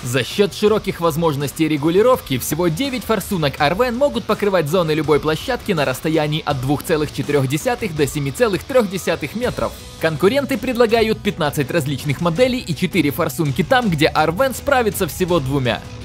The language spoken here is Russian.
За счет широких возможностей регулировки, всего 9 форсунок Arven могут покрывать зоны любой площадки на расстоянии от 2,4 до 7,3 метров. Конкуренты предлагают 15 различных моделей и 4 форсунки там, где Arven справится всего 2.